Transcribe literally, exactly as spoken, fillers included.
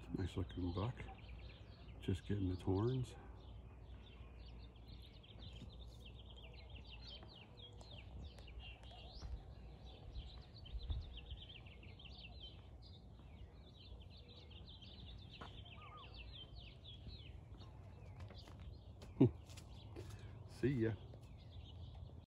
Nice looking buck. Just getting its horns. See ya.